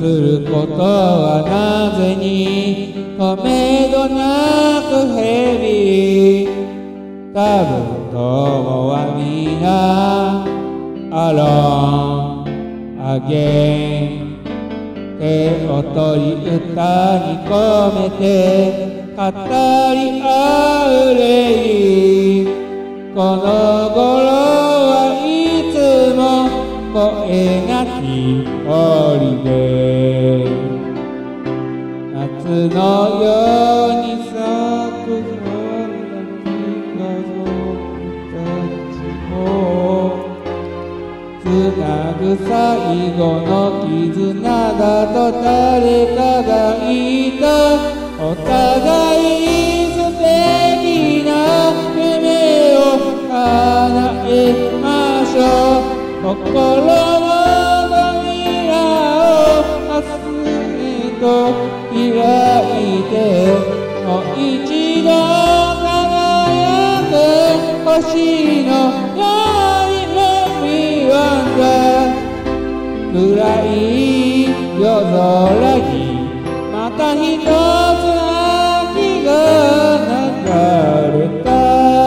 することはなぜにとめどなくへび多分友は皆アロンあげ手を取り歌に込めて語り合う礼この頃はいつも声なき森で夏のように咲く花たちもつなぐ最後の絆だと誰かが言ったお互い素敵な夢を叶えましょう心の扉を明日へと開いてもう一度輝く星のようにLet me wonder暗い夜空にまた一つ秋が流れた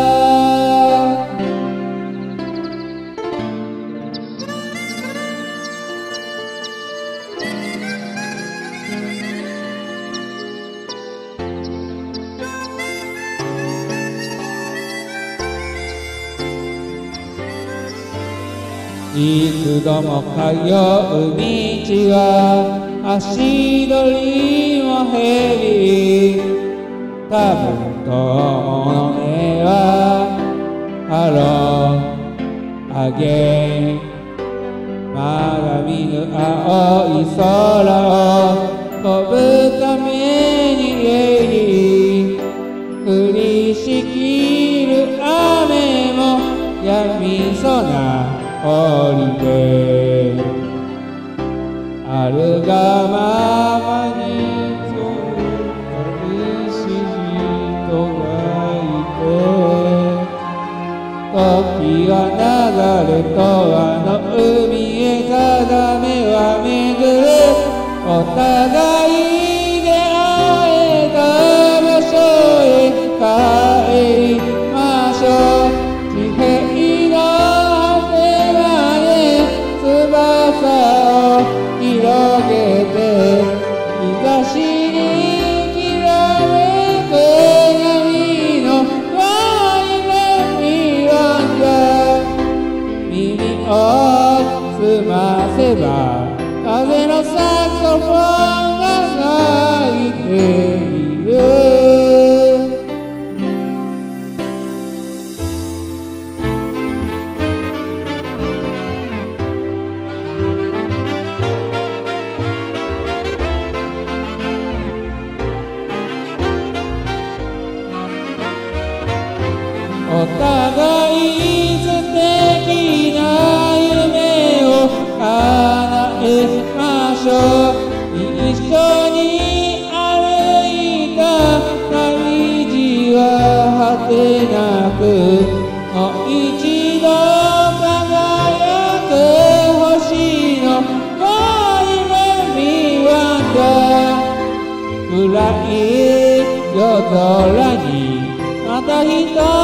幾度も通う道は足取りも減り多分友の目はハローあげまだ見ぬ青い空を飛ぶために降りしきる雨もやみそうな降りてあるがままにそう寂しい人がいて時は流れとあの海へ定めは巡るお互いで会えた場所へ帰りましょう地平の果てまで翼を広げて日差しにきらめく闇のLet me wonder耳を澄ませば風のサクソフォンが鳴いているお互い素敵な夢を叶えましょう一緒に歩いた旅路は果てなくもう一度輝く星のLet me wonder暗い夜空にまた一つ